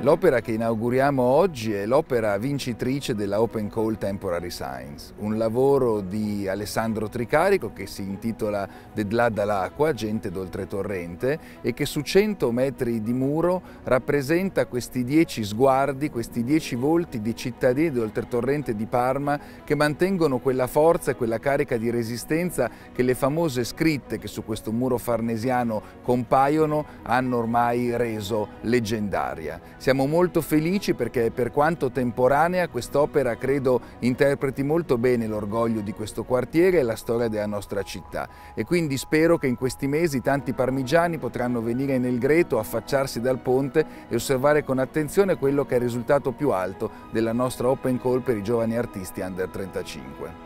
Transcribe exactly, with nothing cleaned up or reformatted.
L'opera che inauguriamo oggi è l'opera vincitrice della Open Call Temporary Signs, un lavoro di Alessandro Tricarico che si intitola De là dall'acqua, gente d'oltretorrente, e che su cento metri di muro rappresenta questi dieci sguardi, questi dieci volti di cittadini d'oltretorrente di Parma che mantengono quella forza e quella carica di resistenza che le famose scritte che su questo muro farnesiano compaiono hanno ormai reso leggendaria. Siamo molto felici perché, per quanto temporanea, quest'opera credo interpreti molto bene l'orgoglio di questo quartiere e la storia della nostra città, e quindi spero che in questi mesi tanti parmigiani potranno venire nel Greto, affacciarsi dal ponte e osservare con attenzione quello che è il risultato più alto della nostra Open Call per i giovani artisti under trentacinque.